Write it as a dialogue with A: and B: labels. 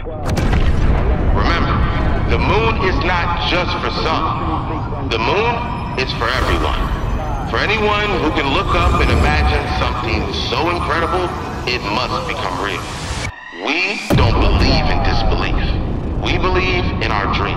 A: Remember, the moon is not just for some. The moon is for everyone. For anyone who can look up and imagine something so incredible, it must become real. We don't believe in disbelief. We believe in our dreams.